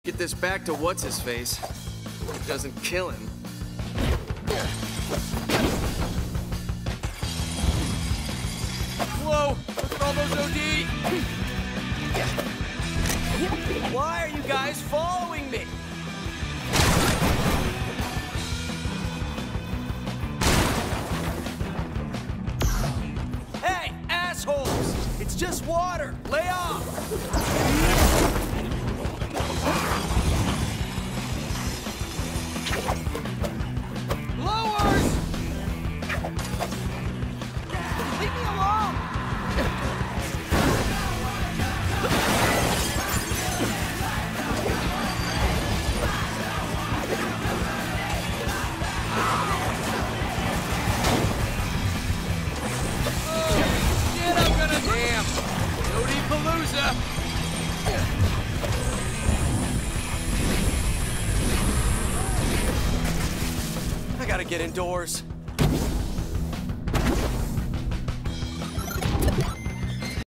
Get this back to what's-his-face. It doesn't kill him. Whoa! Look at all those OD! Why are you guys following me? Hey, assholes! It's just water! Lay off! Blowers! Leave me alone! Palooza! I gotta get indoors.